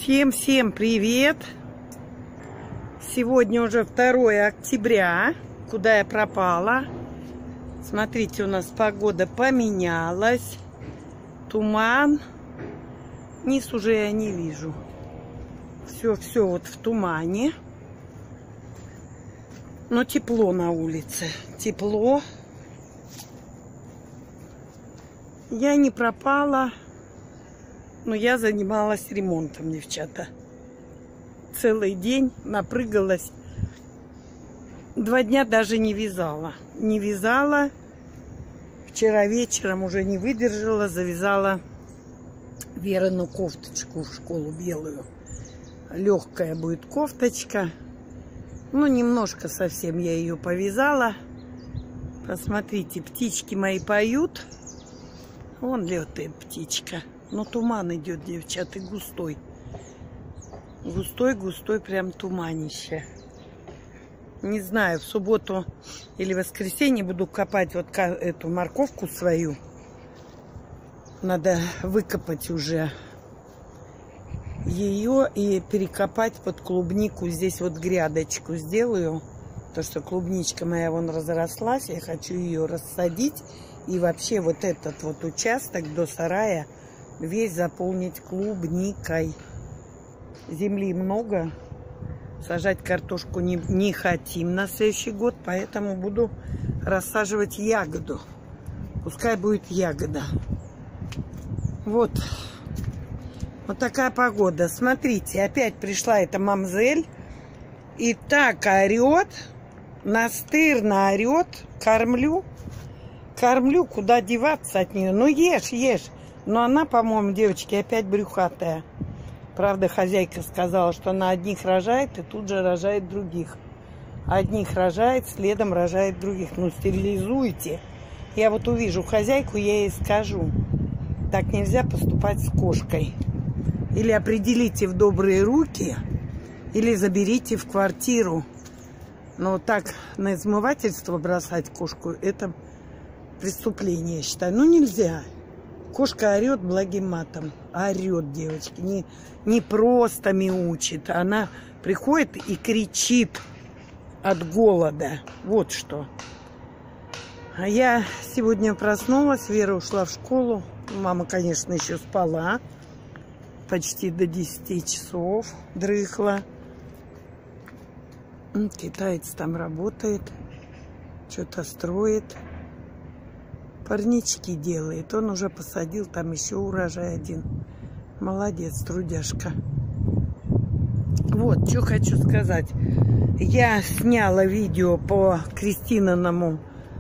Всем привет! Сегодня уже 2 октября. Куда я пропала? Смотрите, у нас погода поменялась. Туман. Низ уже я не вижу. Все вот в тумане. Но тепло на улице. Тепло. Я не пропала. Но я занималась ремонтом, девчата. Целый день напрыгалась. 2 дня даже не вязала. Не вязала. Вчера вечером уже не выдержала. Завязала Верину кофточку в школу белую. Легкая будет кофточка. Ну, немножко совсем я ее повязала. Посмотрите, птички мои поют. Вон летает птичка. Но туман идет, девчата, густой. Густой прям туманище. Не знаю, в субботу или воскресенье буду копать вот эту морковку свою. Надо выкопать уже ее и перекопать под клубнику. Здесь вот грядочку сделаю. То, что клубничка моя вон разрослась. Я хочу ее рассадить. И вообще вот этот вот участок до сарая весь заполнить клубникой. Земли много. Сажать картошку не хотим на следующий год, поэтому буду рассаживать ягоду. Пускай будет ягода. Вот. Вот такая погода. Смотрите, опять пришла эта мамзель. И так орет. Настырно орет. Кормлю. Кормлю, куда деваться от нее. Ну ешь. Но она, по-моему, девочки, опять брюхатая. Правда, хозяйка сказала, что она одних рожает и тут же рожает других. Одних рожает, следом рожает других. Ну, стерилизуйте. Я вот увижу хозяйку, я ей скажу. Так нельзя поступать с кошкой. Или определите в добрые руки, или заберите в квартиру. Но так на измывательство бросать кошку, это преступление, я считаю. Ну, нельзя. Кошка орет благим матом. Орет, девочки. Не просто мяучит. Она приходит и кричит от голода. Вот что. А я сегодня проснулась. Вера ушла в школу. Мама, конечно, еще спала. Почти до 10 часов дрыхла. Китаец там работает. Что-то строит. Парнички делает. Он уже посадил там еще урожай один. Молодец, трудяшка. Вот, что хочу сказать. Я сняла видео по Кристининому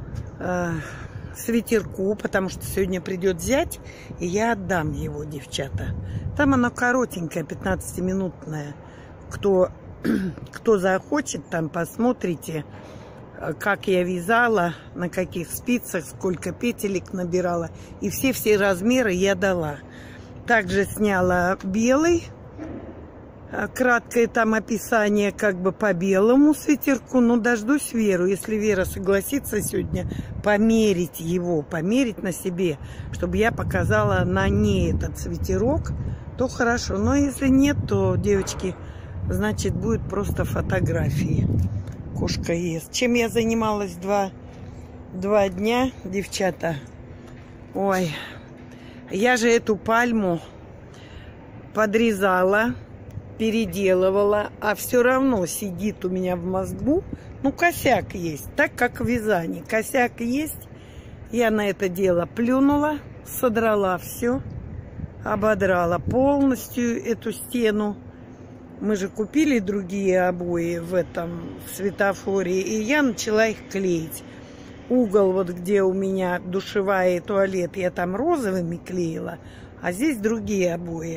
свитерку, потому что сегодня придет зять, и я отдам его, девчата. Там оно коротенькое, 15-минутное. Кто захочет, там посмотрите, как я вязала, на каких спицах, сколько петелек набирала. И все размеры я дала. Также сняла белый. Краткое там описание как бы по белому свитерку. Но дождусь Веру. Если Вера согласится сегодня померить его, померить на себе, чтобы я показала на ней этот свитерок, то хорошо. Но если нет, то, девочки, значит, будет просто фотографии. Кошка ест. Чем я занималась 2 дня, девчата? Ой, я же эту пальму подрезала, переделывала, а все равно сидит у меня в мозгу. Ну, косяк есть, так как в вязании. Косяк есть. Я на это дело плюнула, содрала все, ободрала полностью эту стену. Мы же купили другие обои в светофоре, и я начала их клеить. Угол, вот где у меня душевая и туалет, я там розовыми клеила, а здесь другие обои.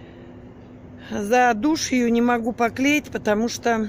За душью не могу поклеить, потому что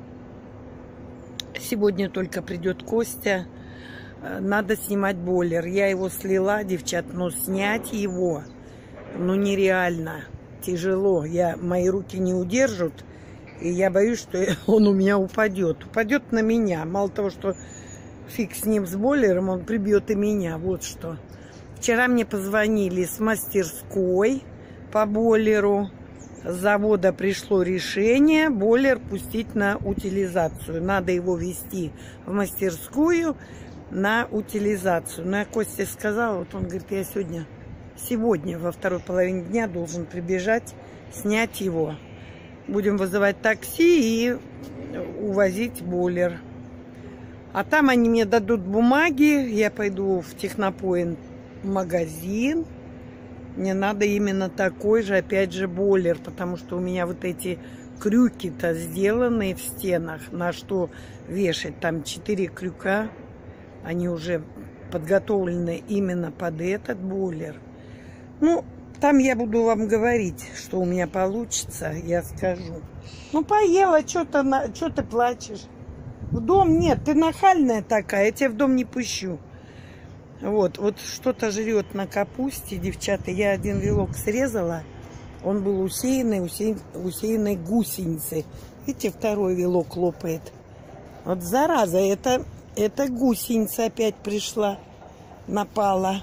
сегодня только придет Костя. Надо снимать бойлер. Я его слила, девчат, но снять его, ну, нереально. Тяжело, мои руки не удержат, и я боюсь, что он у меня упадет. Упадет на меня. Мало того, что фиг с ним, с бойлером, он прибьет и меня. Вот что. Вчера мне позвонили с мастерской по бойлеру. с завода пришло решение бойлер пустить на утилизацию. Надо его везти в мастерскую на утилизацию. Но я Косте сказала, вот он говорит, я сегодня во второй половине дня должен прибежать, снять его. Будем вызывать такси и увозить бойлер. А там они мне дадут бумаги, я пойду в Технопоинт магазин. Мне надо именно такой же, опять же, бойлер, потому что у меня вот эти крюки-то сделаны в стенах, на что вешать. Там 4 крюка, они уже подготовлены именно под этот бойлер. Ну, там я буду вам говорить, что у меня получится, я скажу. Ну, поела, что ты плачешь? В дом нет, ты нахальная такая, я тебя в дом не пущу. Вот что-то жрет на капусте, девчата. Я один вилок срезала, он был усеянный гусеницей. Видите, второй вилок лопает. Вот зараза, это гусеница опять пришла, напала.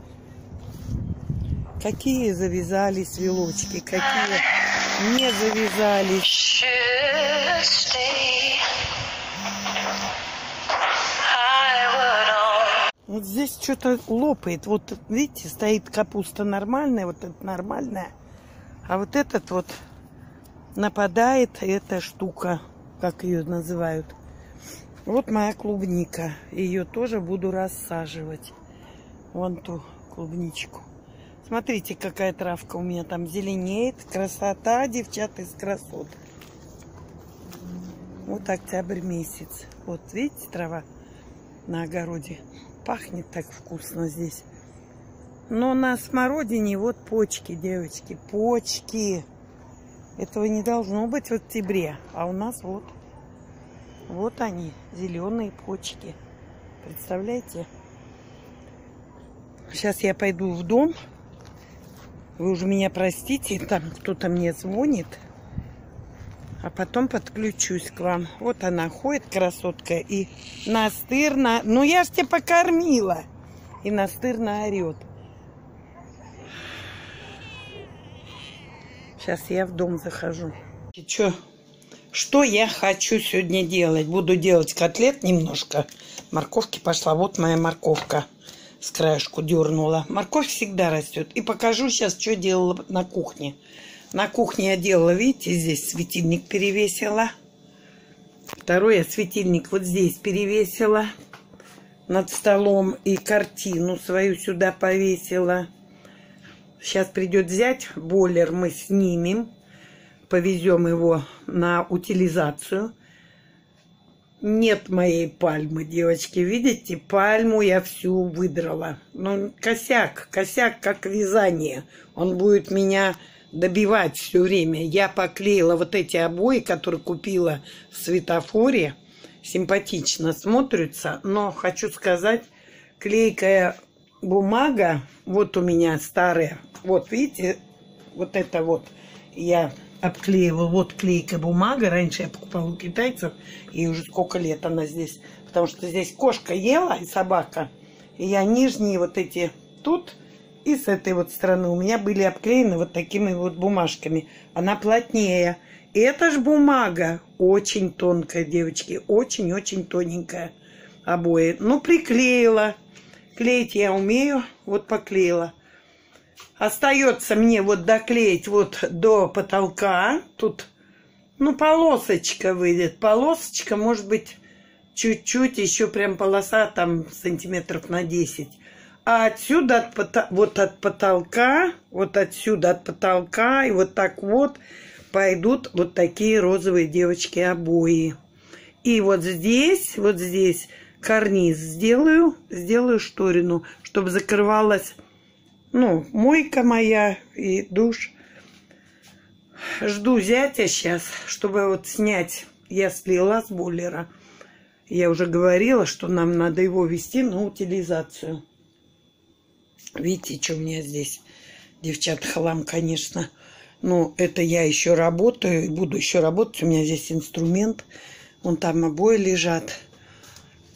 Какие завязались вилочки, какие не завязались. Вот здесь что-то лопает. Вот видите, стоит капуста нормальная, вот это нормальная. А вот этот вот нападает эта штука, как ее называют. Вот моя клубника. Ее тоже буду рассаживать. Вон ту клубничку. Смотрите, какая травка у меня там зеленеет. Красота, девчата, из красот. Вот октябрь месяц. Вот видите, трава на огороде. Пахнет так вкусно здесь. Но на смородине вот почки, девочки, почки. Этого не должно быть в октябре. А у нас вот они, зеленые почки. Представляете? Сейчас я пойду в дом. Вы уже меня простите, там кто-то мне звонит. А потом подключусь к вам. Вот она ходит, красотка, и настырно... Ну, я ж тебя покормила. И настырно орет. Сейчас я в дом захожу. Что я хочу сегодня делать? Буду делать котлет немножко. Морковки пошла. Вот моя морковка. С краешку дернула. Морковь всегда растет. И покажу сейчас, что делала на кухне. На кухне я делала, видите, здесь светильник перевесила. Второй я светильник вот здесь перевесила над столом. И картину свою сюда повесила. Сейчас придет зять, бойлер мы снимем. Повезем его на утилизацию. Нет моей пальмы, девочки. Видите, пальму я всю выдрала. Ну, косяк, как вязание. Он будет меня... добивать все время. Я поклеила вот эти обои, которые купила в светофоре. Симпатично смотрятся. Но хочу сказать, клейкая бумага, вот у меня старая. Вот видите, вот это вот я обклеивала. Вот клейкая бумага. Раньше я покупала у китайцев. И уже сколько лет она здесь. Потому что здесь кошка ела и собака. И я нижние вот эти тут... И с этой вот стороны у меня были обклеены вот такими вот бумажками. Она плотнее. И эта же бумага очень тонкая, девочки. Очень-очень тоненькая обои. Ну, приклеила. Клеить я умею. Вот поклеила. Остается мне вот доклеить вот до потолка. Тут, ну, полосочка выйдет. Полосочка, может быть, чуть-чуть. Еще прям полоса там сантиметров на 10. А отсюда, вот от потолка, вот отсюда от потолка, и вот так вот пойдут вот такие розовые, девочки, обои. И вот здесь карниз сделаю шторину, чтобы закрывалась, ну, мойка моя и душ. Жду зятя сейчас, чтобы вот снять. Я слила с бойлера. Я уже говорила, что нам надо его везти на утилизацию. Видите, что у меня здесь, девчат, хлам, конечно. Ну, это я еще работаю, и буду еще работать. У меня здесь инструмент. Вон там обои лежат.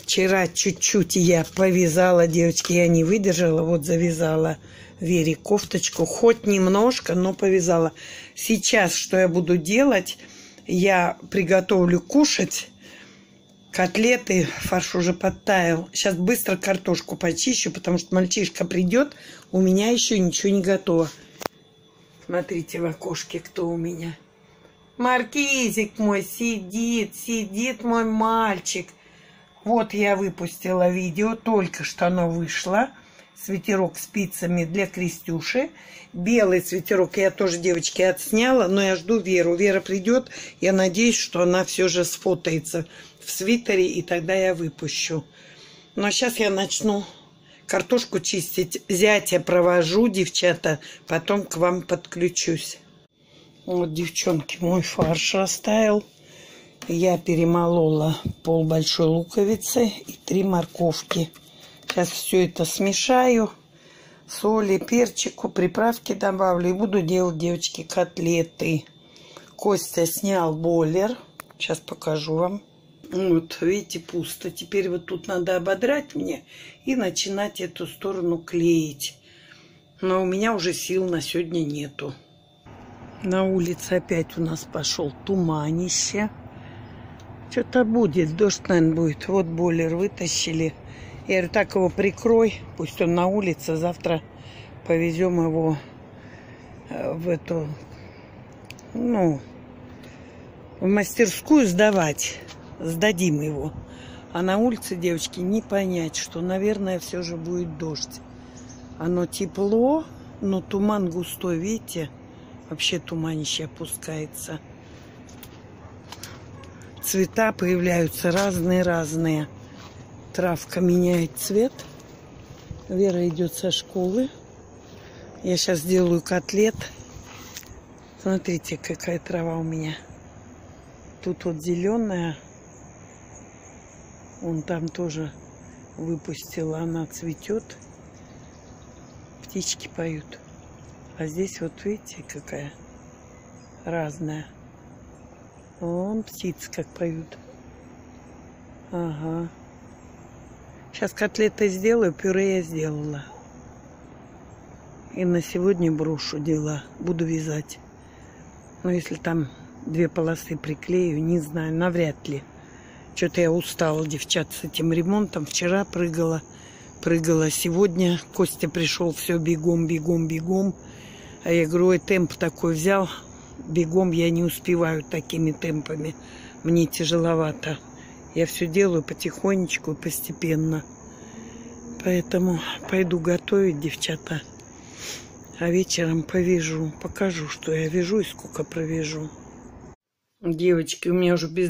Вчера чуть-чуть я повязала, девочки, я не выдержала, вот завязала Вере кофточку, хоть немножко, но повязала. Сейчас что я буду делать? Я приготовлю кушать. Котлеты, фарш уже подтаял. Сейчас быстро картошку почищу, потому что мальчишка придет, у меня еще ничего не готово. Смотрите в окошке, кто у меня. Маркизик мой сидит мой мальчик. Вот я выпустила видео, только что оно вышло. Свитерок спицами для Крестюши. Белый свитерок я тоже, девочки, отсняла, но я жду Веру. Вера придет, я надеюсь, что она все же сфотается в свитере, и тогда я выпущу. Но сейчас я начну картошку чистить. Зятя провожу, девчата, потом к вам подключусь. Вот, девчонки, мой фарш растаял. Я перемолола пол большой луковицы и 3 морковки. Сейчас все это смешаю. Соли, перчику, приправки добавлю. И буду делать, девочки, котлеты. Костя снял бойлер. Сейчас покажу вам. Вот, видите, пусто. Теперь вот тут надо ободрать мне и начинать эту сторону клеить. Но у меня уже сил на сегодня нету. На улице опять у нас пошел туманище. Что-то будет, дождь, наверное, будет. Вот бойлер вытащили. Я говорю, так его прикрой, пусть он на улице. Завтра повезем его в эту, в мастерскую сдавать. Сдадим его. А на улице, девочки, не понять, что, наверное, все же будет дождь. Оно тепло, но туман густой, видите? Вообще туманище опускается. Цвета появляются разные-разные. Травка меняет цвет. Вера идет со школы. Я сейчас сделаю котлет. Смотрите, какая трава у меня. Тут вот зеленая. Вон там тоже выпустила. Она цветет. Птички поют. А здесь вот видите, какая разная. Вон птицы как поют. Ага. Сейчас котлеты сделаю, пюре я сделала. И на сегодня брошу дела. Буду вязать. Но если там 2 полосы приклею, не знаю, навряд ли. Что-то я устала, девчат, с этим ремонтом. Вчера прыгала. Сегодня Костя пришел, все бегом. А я говорю, ой, темп такой взял. Бегом я не успеваю такими темпами. Мне тяжеловато. Я все делаю потихонечку и постепенно. Поэтому пойду готовить, девчата. А вечером повяжу. Покажу, что я вяжу и сколько провяжу. Девочки, у меня уже без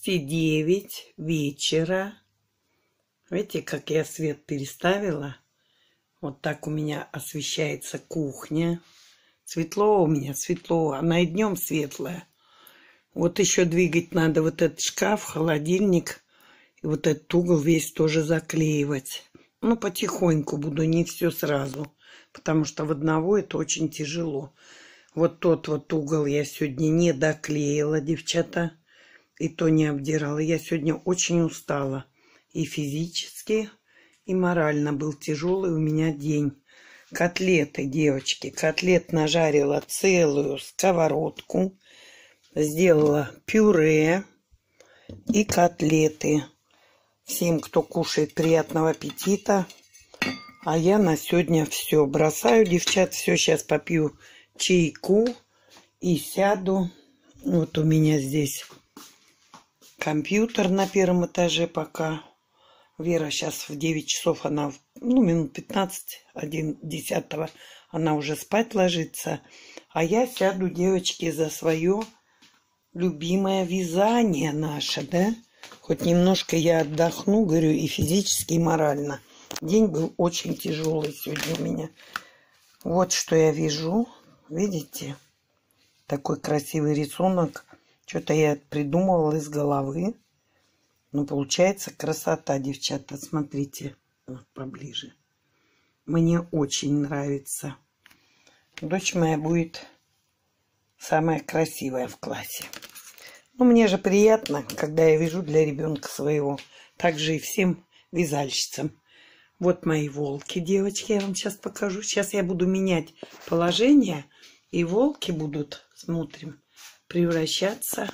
29 вечера. Видите, как я свет переставила? Вот так у меня освещается кухня. Светло у меня, светло. Она и днем светлая. Вот еще двигать надо вот этот шкаф, холодильник. И вот этот угол весь тоже заклеивать. Ну, потихоньку буду, не все сразу. Потому что в одного это очень тяжело. Вот тот вот угол я сегодня не доклеила, девчата. И то не обдирала. Я сегодня очень устала. И физически, и морально был тяжелый у меня день. Котлеты, девочки. Котлет нажарила целую сковородку. Сделала пюре и котлеты. Всем, кто кушает, приятного аппетита. А я на сегодня все бросаю, девчат. Все, сейчас попью чайку и сяду. Вот у меня здесь компьютер на 1-м этаже пока. Вера сейчас в 9 часов, она, минут 15, 10 она уже спать ложится. А я сяду, девочки, за свое любимое вязание наше, да? Хоть немножко я отдохну, говорю, и физически, и морально. День был очень тяжелый сегодня у меня. Вот что я вяжу. Видите? Такой красивый рисунок. Что-то я придумывала из головы. Но получается красота, девчата. Смотрите. Вот поближе. Мне очень нравится. Дочь моя будет самая красивая в классе. Ну, мне же приятно, когда я вяжу для ребенка своего. Так же и всем вязальщицам. Вот мои волки, девочки, я вам сейчас покажу. Сейчас я буду менять положение, и волки будут, смотрим, превращаться.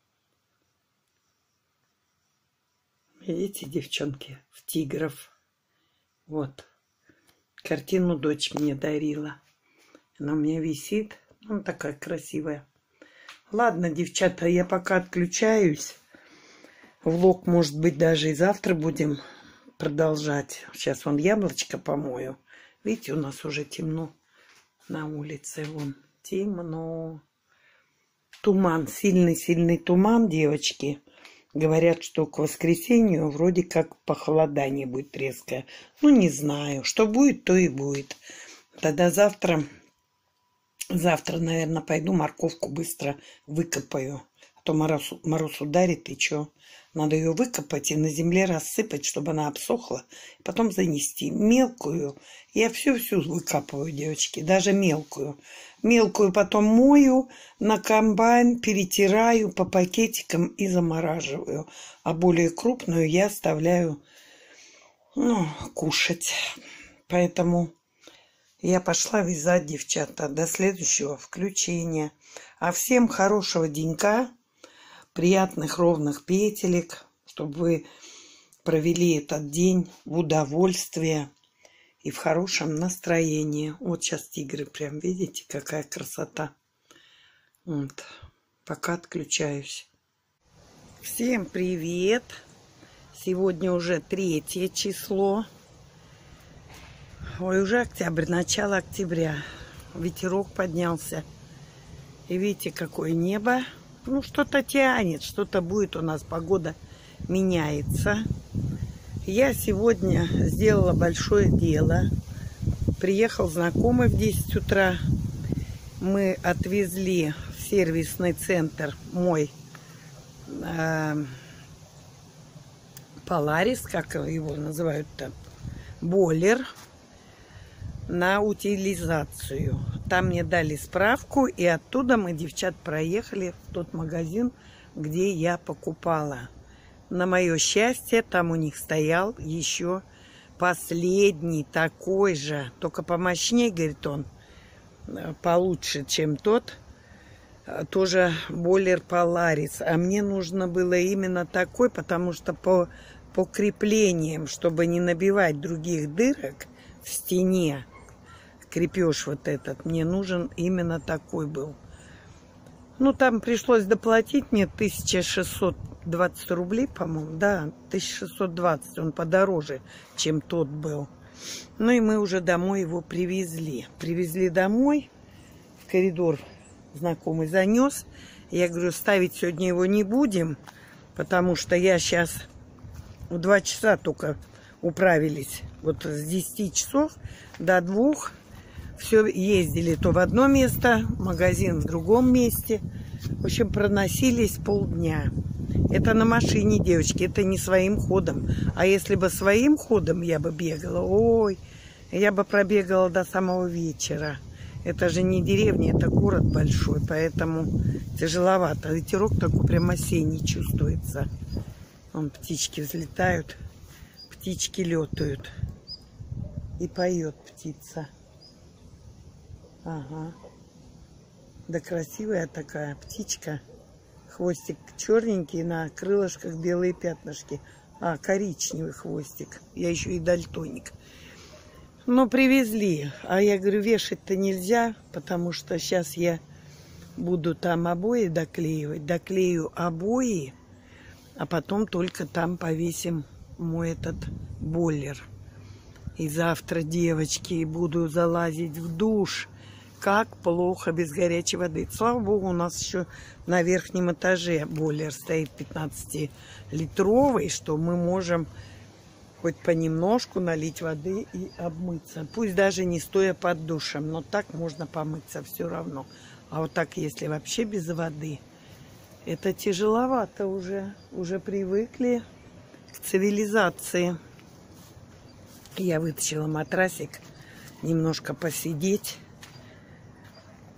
Видите, девчонки, в тигров. Вот. Картину дочь мне дарила. Она у меня висит. Ну, такая красивая. Ладно, девчата, я пока отключаюсь. Влог, может быть, даже и завтра будем продолжать. Сейчас вон яблочко помою. Видите, у нас уже темно на улице. Вон темно. Туман, сильный туман, девочки. Говорят, что к воскресенью вроде как похолодание будет резкое. Ну, не знаю. Что будет, то и будет. Тогда завтра, наверное, пойду морковку быстро выкопаю. А то мороз ударит, и что? Надо ее выкопать и на земле рассыпать, чтобы она обсохла. Потом занести. Мелкую. Я всю выкапываю, девочки. Даже мелкую. Мелкую потом мою на комбайн, перетираю по пакетикам и замораживаю. А более крупную я оставляю, ну, кушать. Поэтому я пошла вязать, девчата. До следующего включения. А всем хорошего денька. Приятных ровных петелек, чтобы вы провели этот день в удовольствии и в хорошем настроении. Вот сейчас тигры прям, видите, какая красота. Вот. Пока отключаюсь. Всем привет! Сегодня уже 3 число. Ой, уже октябрь, начало октября. Ветерок поднялся. И видите, какое небо. Ну, что-то тянет, что-то будет у нас, погода меняется. Я сегодня сделала большое дело. Приехал знакомый в 10 утра. Мы отвезли в сервисный центр мой Polaris, как его называют-то, бойлер, на утилизацию. Там мне дали справку, и оттуда мы, девчат, проехали в тот магазин, где я покупала. На мое счастье, там у них стоял еще последний такой же, только помощнее, говорит он, получше, чем тот, тоже бойлер Polaris. А мне нужно было именно такой, потому что по креплениям, чтобы не набивать других дырок в стене, крепеж вот этот, мне нужен именно такой был. Ну, там пришлось доплатить мне 1620 рублей, по-моему. Да, 1620, он подороже, чем тот был. Ну, и мы уже домой его привезли. Привезли домой, в коридор знакомый занес. Я говорю, ставить сегодня его не будем, потому что я сейчас в 2 часа только управились. Вот с 10 часов до 2 все ездили то в одно место, магазин в другом месте. В общем, проносились полдня. Это на машине, девочки, это не своим ходом. А если бы своим ходом я бы бегала, ой, я бы пробегала до самого вечера. Это же не деревня, это город большой, поэтому тяжеловато. Ветерок такой прям осенний чувствуется. Вон птички взлетают, птички летают. И поет птица. Ага. Да красивая такая птичка. Хвостик черненький, на крылышках белые пятнышки. А, коричневый хвостик. Я еще и дальтоник. Но привезли. А я говорю, вешать-то нельзя, потому что сейчас я буду там обои доклеивать. Доклею обои, а потом только там повесим мой этот бойлер. И завтра, девочки, буду залазить в душ. Как плохо без горячей воды. Слава богу, у нас еще на верхнем этаже бойлер стоит 15-литровый, что мы можем хоть понемножку налить воды и обмыться. Пусть даже не стоя под душем, но так можно помыться все равно. А вот так, если вообще без воды, это тяжеловато уже. Уже привыкли к цивилизации. Я вытащила матрасик, немножко посидеть.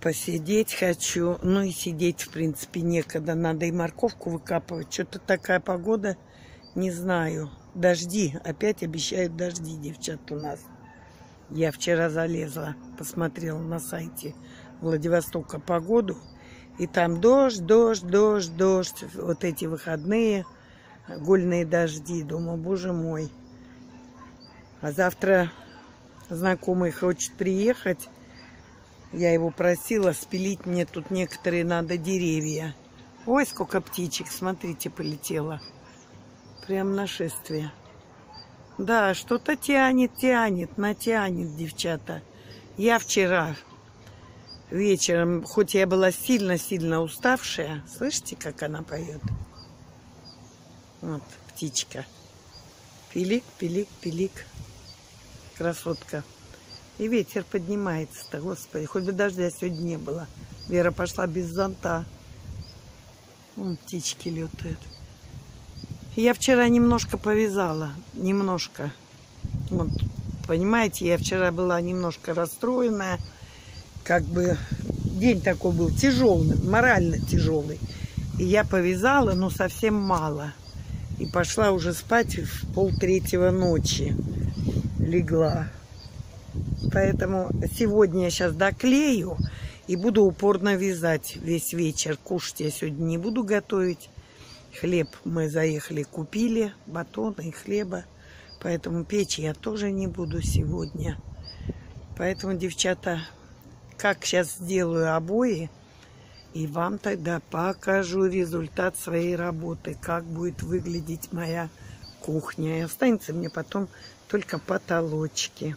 посидеть хочу. Ну и сидеть, в принципе, некогда. Надо и морковку выкапывать. Что-то такая погода, не знаю. Дожди. Опять обещают дожди, девчат, у нас. Я вчера залезла, посмотрела на сайте Владивостока погоду. И там дождь. Вот эти выходные, гольные дожди. Думаю, боже мой. А завтра знакомый хочет приехать. Я его просила спилить мне тут некоторые надо деревья. Ой, сколько птичек, смотрите, полетело. Прям нашествие. Да, что-то тянет, натянет, девчата. Я вчера вечером, хоть я была сильно уставшая, слышите, как она поет? Вот, птичка. Пилик, пилик, пилик. Красотка. И ветер поднимается-то, господи. Хоть бы дождя сегодня не было. Вера пошла без зонта. Вон птички летают. Я вчера немножко повязала. Немножко. Вот, понимаете, я вчера была немножко расстроенная. Как бы день такой был тяжелый, морально тяжелый. И я повязала, но совсем мало. И пошла уже спать в 2:30 ночи. Легла. Поэтому сегодня я сейчас доклею и буду упорно вязать весь вечер. Кушать я сегодня не буду готовить. Хлеб мы заехали, купили, батоны и хлеба. Поэтому печь я тоже не буду сегодня. Поэтому, девчата, как сейчас сделаю обои, и вам тогда покажу результат своей работы, как будет выглядеть моя кухня. И останется мне потом только потолочки.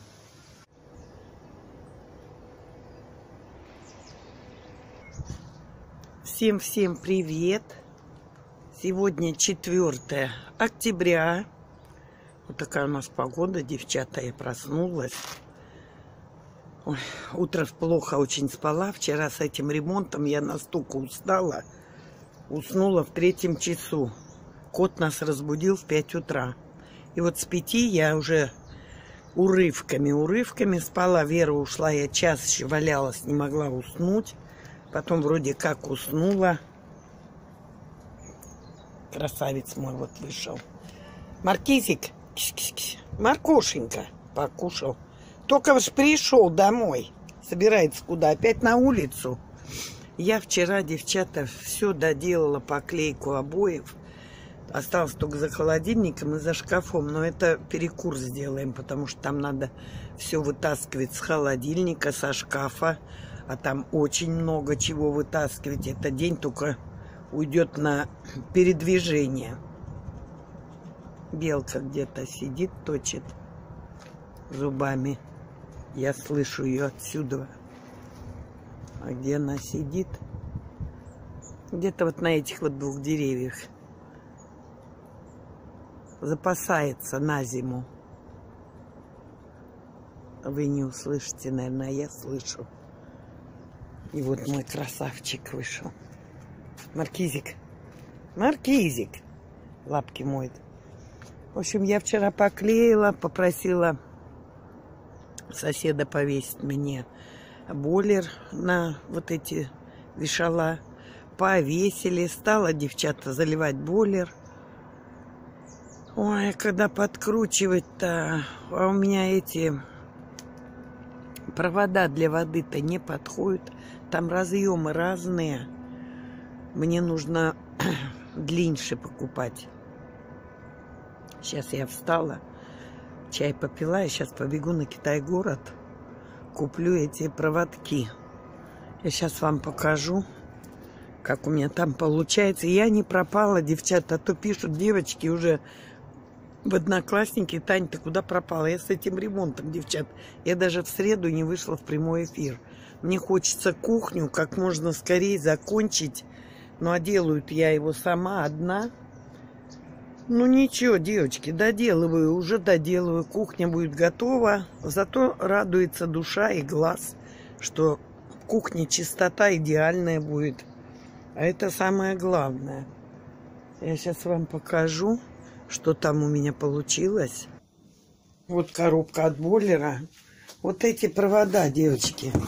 Всем привет! Сегодня 4 октября. Вот такая у нас погода, девчата. Я проснулась. Ой, утро плохо очень спала. Вчера с этим ремонтом я настолько устала. Уснула в 3 часу. Кот нас разбудил в 5 утра. И вот с 5 я уже урывками спала. Вера ушла, я час еще валялась, не могла уснуть. Потом вроде как уснула. Красавец мой вот вышел. Маркизик, Маркушенька, покушал. Только ж пришел домой. Собирается куда? Опять на улицу. Я вчера, девчата, все доделала, поклейку обоев. Осталось только за холодильником и за шкафом. Но это перекур сделаем, потому что там надо все вытаскивать с холодильника, со шкафа. А там очень много чего вытаскивать. Это день только уйдет на передвижение. Белка где-то сидит, точит зубами. Я слышу ее отсюда. А где она сидит? Где-то вот на этих вот 2 деревьях. Запасается на зиму. Вы не услышите, наверное, я слышу. И вот мой красавчик вышел. Маркизик. Маркизик. Лапки моет. В общем, я вчера поклеила, попросила соседа повесить мне бойлер на вот эти вешала. Повесили. Стала, девчата, заливать бойлер. Ой, когда подкручивать-то, а у меня эти провода для воды-то не подходят. Там разъемы разные. Мне нужно длиннее покупать. Сейчас я встала, чай попила, и сейчас побегу на Китай-город. Куплю эти проводки. Я сейчас вам покажу, как у меня там получается. Я не пропала, девчата, а то пишут девочки уже в Одноклассники: Тань, ты куда пропала? Я с этим ремонтом, девчат. Я даже в среду не вышла в прямой эфир. Мне хочется кухню как можно скорее закончить. Ну, а делаю я его сама, одна. Ну, ничего, девочки, доделываю, уже доделываю. Кухня будет готова. Зато радуется душа и глаз, что в кухне чистота идеальная будет. А это самое главное. Я сейчас вам покажу, что там у меня получилось. Вот коробка от бойлера. Вот эти провода, девочки.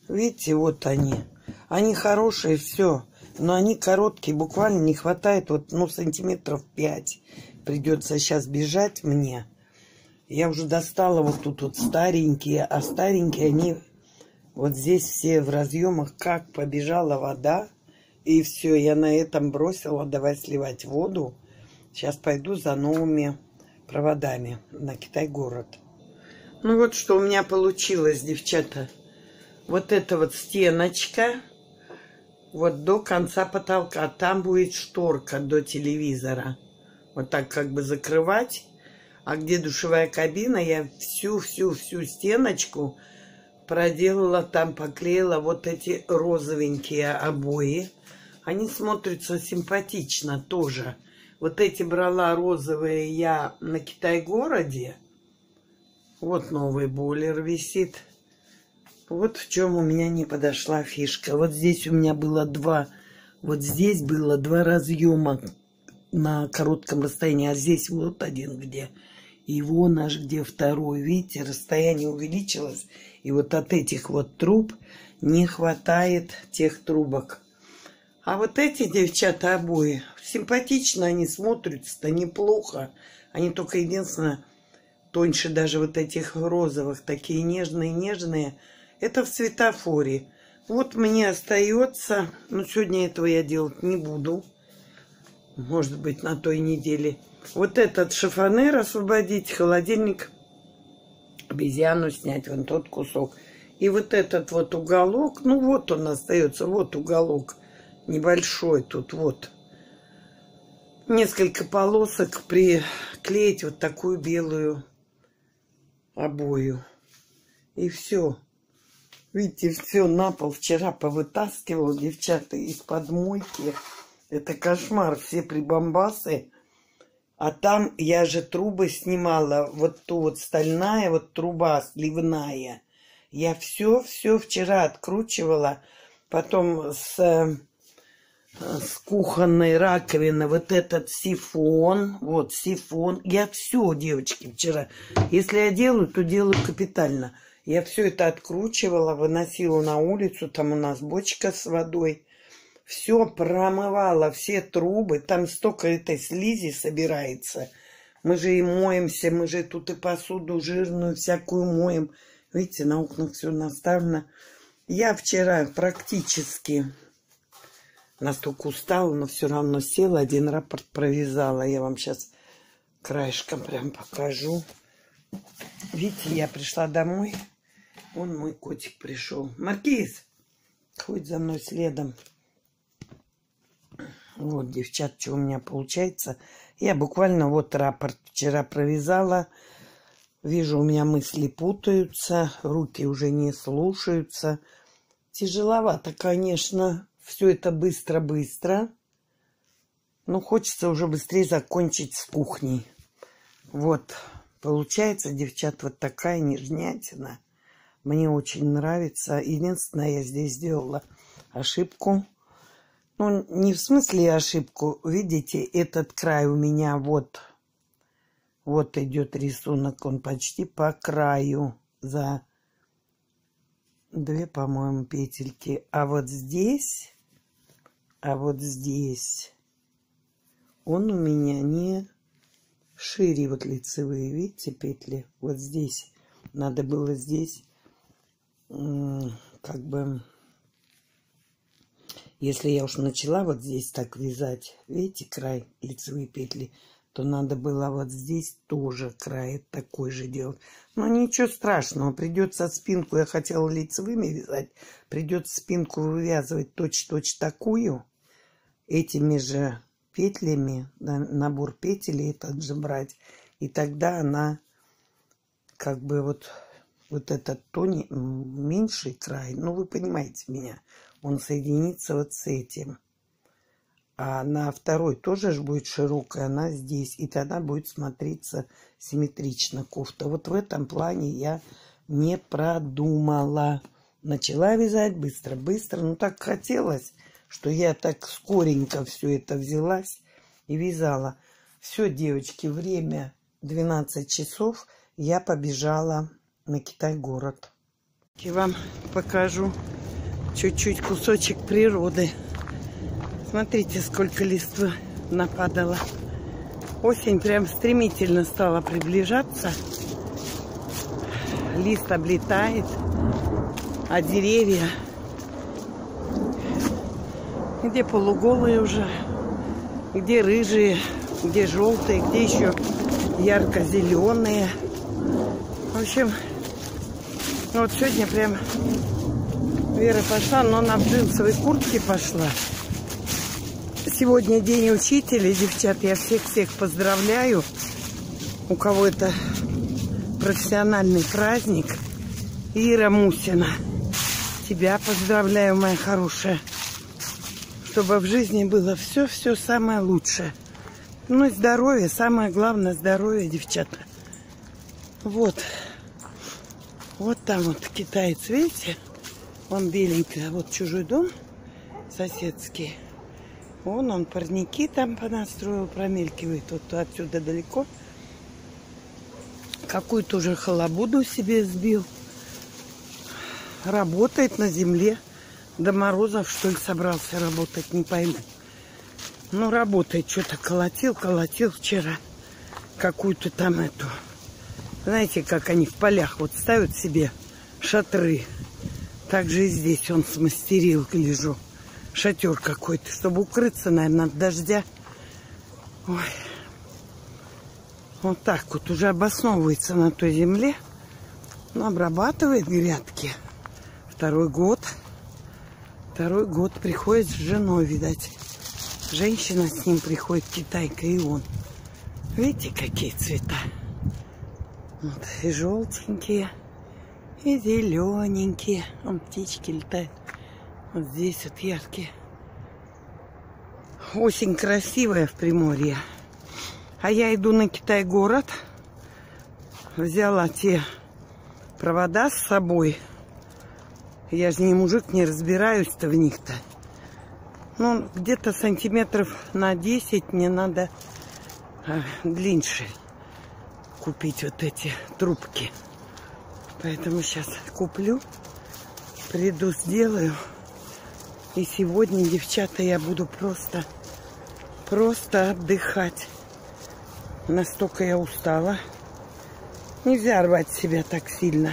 Видите, вот они. Они хорошие, все. Но они короткие, буквально не хватает, вот, ну, сантиметров 5. Придется сейчас бежать мне. Я уже достала вот тут вот старенькие, а старенькие они вот здесь все в разъемах. Как побежала вода, и все, я на этом бросила, давай сливать воду. Сейчас пойду за новыми проводами на Китай-город. Ну вот что у меня получилось, девчата. Вот эта вот стеночка, вот до конца потолка. Там будет шторка до телевизора. Вот так как бы закрывать. А где душевая кабина, я всю стеночку проделала, там поклеила вот эти розовенькие обои. Они смотрятся симпатично тоже. Вот эти брала розовые я на Китай-городе. Вот новый бойлер висит. Вот в чем у меня не подошла фишка. Вот здесь у меня было вот здесь было два разъема на коротком расстоянии. А здесь вот один где. И вон аж где второй. Видите, расстояние увеличилось. И вот от этих вот труб не хватает тех трубок. А вот эти, девчата, обои, симпатично они смотрятся-то неплохо. Они только единственное, тоньше даже вот этих розовых, такие нежные-нежные. Это в светофоре. Вот мне остается, но сегодня этого я делать не буду. Может быть, на той неделе. Вот этот шифонер освободить, холодильник, обезьяну снять, вон тот кусок. И вот этот вот уголок, ну вот он остается, вот уголок небольшой тут, вот. Несколько полосок приклеить вот такую белую обою. И все. Видите, все на пол вчера повытаскивал, девчата, из-под мойки. Это кошмар, все прибамбасы. А там я же трубы снимала, вот ту вот стальная вот труба сливная. Я все вчера откручивала. Потом с кухонной раковины вот этот сифон. Вот сифон. Я все, девочки, вчера. Если я делаю, то делаю капитально. Я все это откручивала, выносила на улицу. Там у нас бочка с водой. Все промывала, все трубы. Там столько этой слизи собирается. Мы же и моемся, мы же тут и посуду жирную всякую моем. Видите, на окнах все наставлено. Я вчера практически настолько устала, но все равно села, один рапорт провязала. Я вам сейчас краешком прям покажу. Видите, я пришла домой. Вон мой котик пришел. Маркиз, ходит за мной следом. Вот, девчат, что у меня получается. Я буквально вот рапорт вчера провязала. Вижу, у меня мысли путаются, руки уже не слушаются. Тяжеловато, конечно, все это быстро-быстро. Но хочется уже быстрее закончить с кухней. Вот, получается, девчат, вот такая нежнятина. Мне очень нравится. Единственное, я здесь сделала ошибку. Ну, не в смысле ошибку. Видите, этот край у меня вот идет рисунок. Он почти по краю за 2, по-моему, петельки. А вот здесь он у меня не шире, вот лицевые, видите, петли. Вот здесь надо было здесь как бы... Если я уж начала вот здесь так вязать, видите, край лицевые петли, то надо было вот здесь тоже край такой же делать. Но ничего страшного, придется спинку, я хотела лицевыми вязать, придется спинку вывязывать точь-точь такую, этими же петлями, да, набор петель этот же брать, и тогда она как бы вот этот меньший край, ну вы понимаете меня, он соединится вот с этим. А на второй тоже же будет широкая, она здесь. И тогда будет смотреться симметрично кофта. Вот в этом плане я не продумала. Начала вязать быстро-быстро. Ну так хотелось, что я так скоренько все это взялась и вязала. Все, девочки, время 12 часов. Я побежала на Китай-город. Я вам покажу чуть-чуть кусочек природы. Смотрите, сколько листвы нападало. Осень прям стремительно стала приближаться. Лист облетает, а деревья, где полуголые уже, где рыжие, где желтые, где еще ярко-зеленые. В общем, вот сегодня прям Вера пошла, но она в джинсовой куртке пошла. Сегодня день учителя, девчат, я всех поздравляю. У кого это профессиональный праздник. Ира Мусина, тебя поздравляю, моя хорошая. Чтобы в жизни было все самое лучшее. Ну и здоровье, самое главное здоровье, девчата. Вот. Вот там вот китаец, видите? Он беленький, а вот чужой дом соседский. Вон он парники там понастроил, промелькивает вот отсюда далеко. Какую-то уже халабуду себе сбил. Работает на земле. До морозов, что ли, собрался работать, не пойму. Ну, работает, что-то колотил вчера. Какую-то там эту. Знаете, как они в полях вот ставят себе шатры. Так же и здесь он смастерил, гляжу. Шатер какой-то, чтобы укрыться, наверное, от дождя. Ой. Вот так вот уже обосновывается на той земле. Ну, обрабатывает грядки. Второй год приходит с женой, видать. Женщина с ним приходит, китайка, и он. Видите, какие цвета? Вот, и желтенькие, и зелененькие. Вон птички летают. Вот здесь вот яркие. Осень красивая в Приморье. А я иду на Китай-город. Взяла те провода с собой. Я же не мужик, не разбираюсь-то в них-то. Ну, где-то сантиметров на 10 мне надо длиннее купить вот эти трубки. Поэтому сейчас куплю, приду, сделаю. И сегодня, девчата, я буду просто отдыхать. Настолько я устала. Нельзя рвать себя так сильно.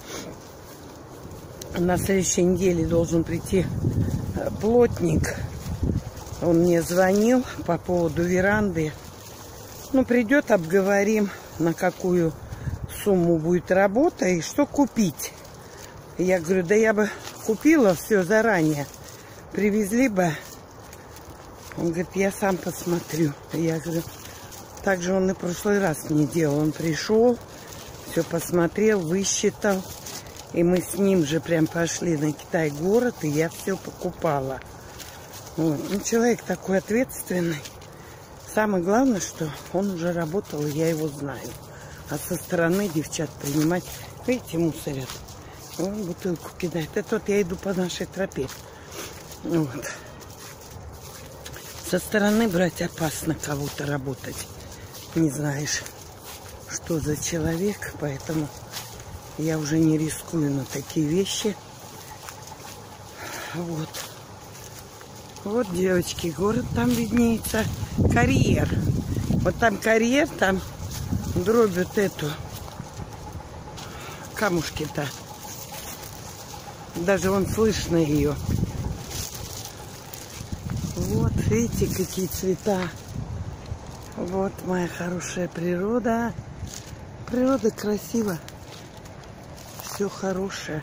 На следующей неделе должен прийти плотник. Он мне звонил по поводу веранды. Ну, придет, обговорим, на какую сумму будет работа и что купить. Я говорю, да я бы купила все заранее. Привезли бы. Он говорит, я сам посмотрю. Я говорю, так же он и в прошлый раз мне делал. Он пришел, все посмотрел, высчитал. И мы с ним же прям пошли на Китай-город, и я все покупала. Вот. Ну, человек такой ответственный. Самое главное, что он уже работал, и я его знаю. А со стороны девчат принимать, видите, мусорят. Он бутылку кидает. Это вот я иду по нашей тропе. Вот. Со стороны брать опасно кого-то работать. Не знаешь, что за человек, поэтому я уже не рискую на такие вещи. Вот. Вот, девочки, город там виднеется. Карьер. Вот там карьер, там дробят эту камушки-то. Даже вон слышно ее. Вот, видите, какие цвета. Вот моя хорошая природа. Природа красива. Все хорошее.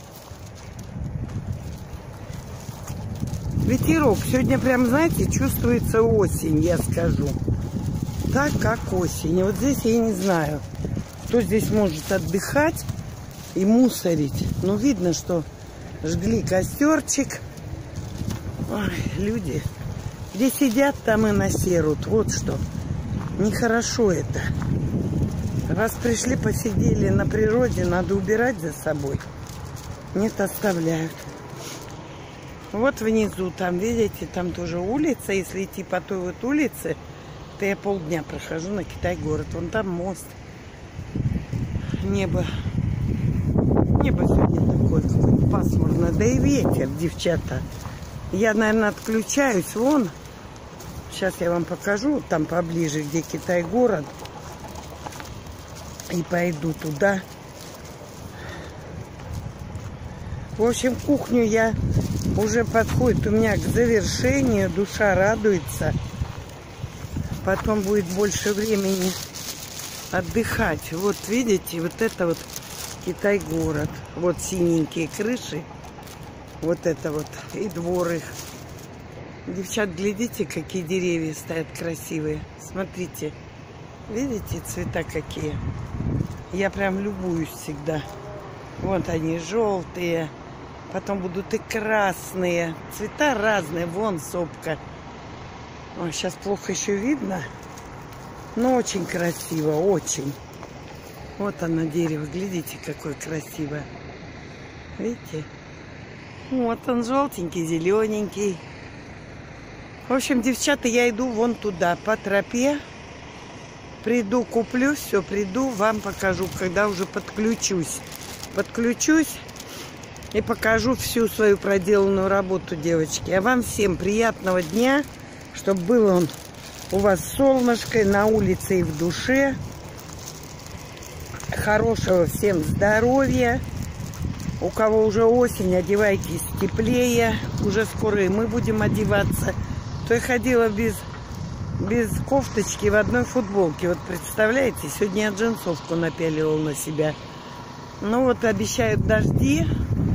Ветерок. Сегодня прям, знаете, чувствуется осень, я скажу. Так, как осень. И вот здесь я не знаю, кто здесь может отдыхать и мусорить. Но видно, что жгли костерчик. Ой, люди. Где сидят, там и насерут. Вот что. Нехорошо это. Раз пришли, посидели на природе, надо убирать за собой. Нет, оставляют. Вот внизу, там, видите, там тоже улица. Если идти по той вот улице, то я полдня прохожу на Китай-город. Вон там мост. Небо Небо сегодня такое какое-то пасмурное. Да и ветер, девчата. Я, наверное, отключаюсь. Вон. Сейчас я вам покажу. Там поближе, где Китай-город. И пойду туда. В общем, кухню я уже подходит у меня к завершению. Душа радуется. Потом будет больше времени отдыхать. Вот видите, вот это вот Китай-город. Вот синенькие крыши. Вот это вот. И двор их. Девчат, глядите, какие деревья стоят красивые. Смотрите. Видите, цвета какие? Я прям любуюсь всегда. Вот они, желтые. Потом будут и красные. Цвета разные. Вон сопка. Ой, сейчас плохо еще видно. Но очень красиво, очень. Вот оно дерево. Глядите, какое красивое. Видите? Вот он желтенький, зелененький. В общем, девчата, я иду вон туда, по тропе. Приду, куплю все, приду, вам покажу, когда уже подключусь. Подключусь и покажу всю свою проделанную работу, девочки. А вам всем приятного дня, чтобы был он у вас солнышко на улице и в душе. Хорошего всем здоровья. У кого уже осень, одевайтесь теплее. Уже скоро и мы будем одеваться. То я ходила без кофточки в одной футболке. Вот представляете, сегодня я джинсовку напялила на себя. Ну вот обещают дожди.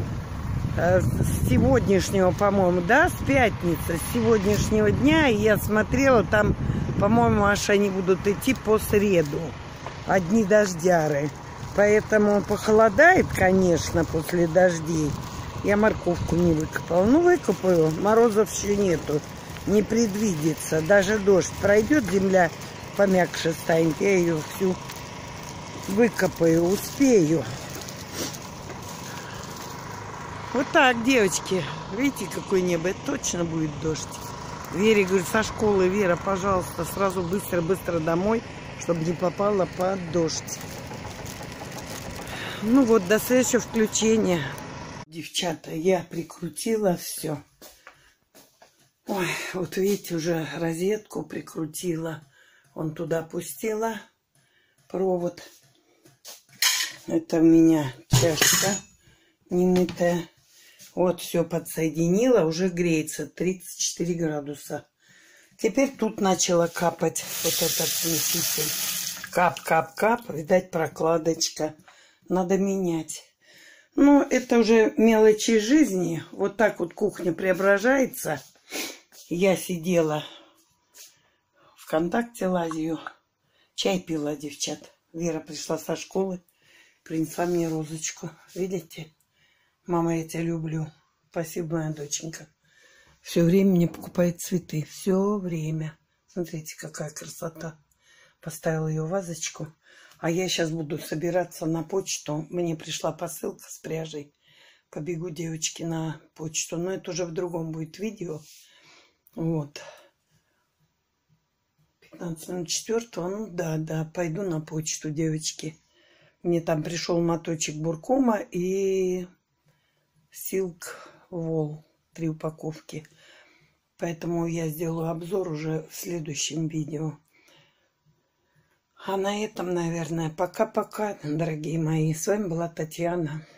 С сегодняшнего, по-моему, да, с пятницы, с сегодняшнего дня. И я смотрела, там, по-моему, аж они будут идти по среду. Одни дождяры. Поэтому похолодает, конечно, после дождей. Я морковку не выкопала. Ну, выкопаю. Морозов еще нету. Не предвидится. Даже дождь пройдет, земля помягче станет. Я ее всю выкопаю. Успею. Вот так, девочки. Видите, какое небо? Это точно будет дождь. Вере, говорю, со школы: Вера, пожалуйста, сразу быстро-быстро домой, чтобы не попала под дождь. Ну вот, до следующего включения. Девчата, я прикрутила все. Ой, вот видите, уже розетку прикрутила. Он туда пустила провод. Это у меня чашка немытая. Вот все подсоединила, уже греется 34 градуса. Теперь тут начала капать вот этот смеситель. Кап. Видать, прокладочка. Надо менять. Ну, это уже мелочи жизни. Вот так вот кухня преображается. Я сидела ВКонтакте, лазию. Чай пила, девчат. Вера пришла со школы. Принесла мне розочку. Видите? Мама, я тебя люблю. Спасибо, моя доченька. Все время мне покупает цветы. Все время. Смотрите, какая красота. Поставила ее в вазочку. А я сейчас буду собираться на почту. Мне пришла посылка с пряжей. Побегу, девочки, на почту. Но это уже в другом будет видео. Вот. 15 минут 4. Ну да, пойду на почту, девочки. Мне там пришел моточек буркома и Silk Wool. 3 упаковки. Поэтому я сделаю обзор уже в следующем видео. А на этом, наверное, пока-пока, дорогие мои. С вами была Татьяна.